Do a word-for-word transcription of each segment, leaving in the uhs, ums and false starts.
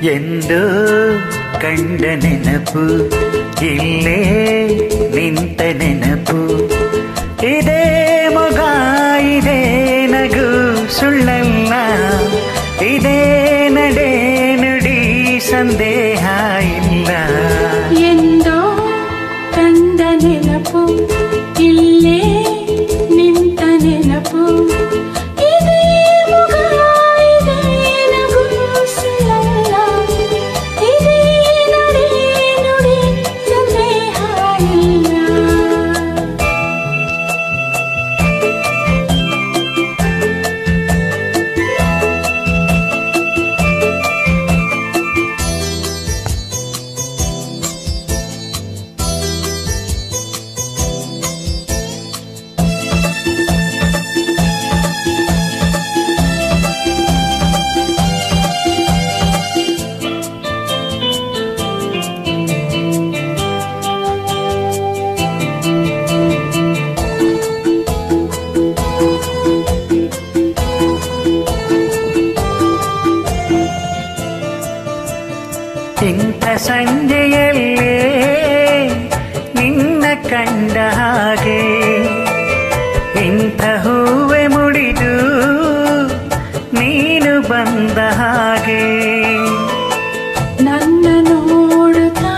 ಎಂದೋ ಕಂಡ ನೆನಪು ಇಲ್ಲೇ ನಿಂತ ನೆನಪು ಇದೇ ಮೊಗ ಇದೇ ನಗು ಸುಳ್ಳಲ್ಲ ಇದೇ ನಡೆ ನುಡಿ ಸಂದೇಹ ಇಲ್ಲ ಎಂದೋ ಕಂಡ ನೆನಪು ಇಲ್ಲೇ ನಿಂತ ನೆನಪು ಇದೇ ಮೊಗ ಇದೇ ನಗು ಸುಳ್ಳಲ್ಲ ಇದೇ ನಡೆ ನುಡಿ ಸಂದೇಹ ಇಲ್ಲ. ಇಂಥ ಸಂಜೆಯಲ್ಲೇ ನಿನ್ನ ಕಂಡ ಹಾಗೆ ಇಂಥ ಹೂವೆ ಮುಡಿದು ನೀನು ಬಂದ ಹಾಗೆ ನನ್ನ ನೋಡುತ್ತಾ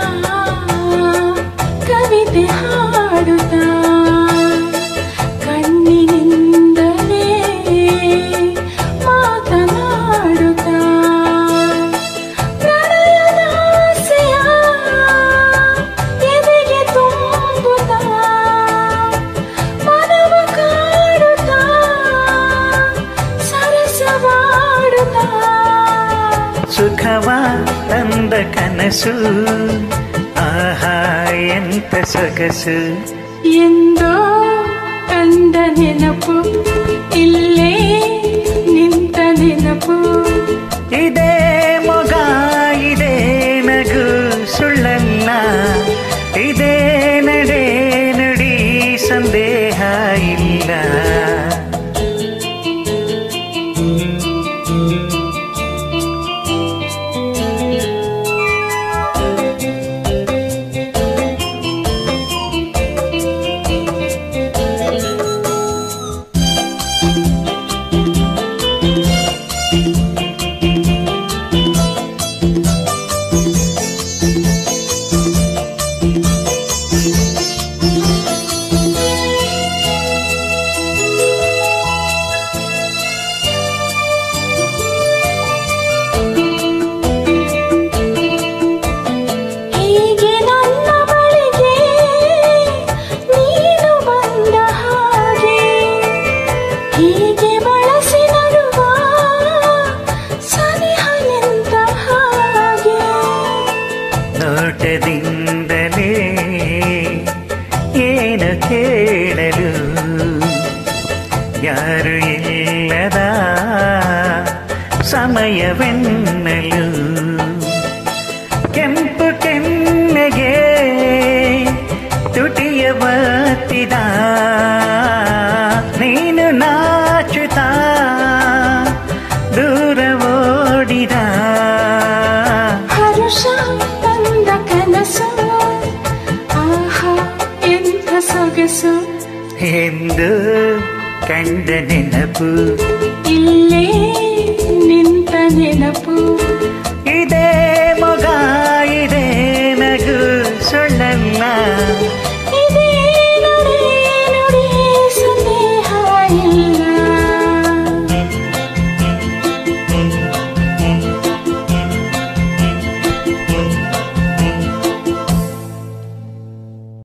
ಕವಿತೆ ಹಾಡುತ್ತಾ ಕಣ್ಣಿನಿಂದಲೇ ಮಾತನಾಡುತ್ತಾ ಪ್ರಣಯದಾಸೆಯ ಎದೆಗೆ ತುಂಬುತ್ತಾ ಮನವ ಕಾಡುತ್ತಾ ಸರಸವಾಡುತ್ತಾ ಸುಖವ ತಂದ ಕನಸು ಆಹಾ ಎಂತ ಸೊಗಸು ಎಂದೋ ಕಂಡ ನೆನಪು ಇಲ್ಲೇ ನಿಂತ ನೆನಪು ಇದೇ ಮೊಗ ಇದೇ ನಗು ಸುಳ್ಳಲ್ಲ ಇದೇ ನಡೆ ನುಡಿ ಸಂದೇಹ ಇಲ್ಲ ಹೀಗೆ ನನ್ನ ಬಳಿಗೆ ನೀನು ಬಂದ ಹಾಗೆ ಹೀಗೆ ಬಳಸಿ ನಡುವ ಸನಿಹ ನಿಂತ ಹಾಗೆ ನೋಟದಿಂದಲೇ ಏನು ಕೇಳಲು ಯಾರು ಇಲ್ಲದ ಸಮಯವೆನ್ನಲು ಕೆಂಪು ಕೆನ್ನೆಗೆ ತುಟಿಯ ಬತ್ತಿದ ನೀನು ನಾಚುತ್ತಾ ದೂರ ಓಡಿದ ಹರುಷ ತಂದ ಕನಸು ಆಹಾ ಎಂಥ ಸೊಗಸು ಎಂದು ಕಂಡ ನೆನಪು